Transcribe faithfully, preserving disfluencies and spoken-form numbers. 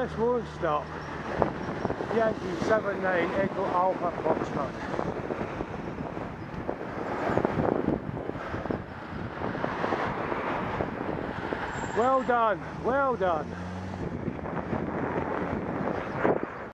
this won't stop. Yankee seven nine Echo Alpha Foxtrot. Well done, well done.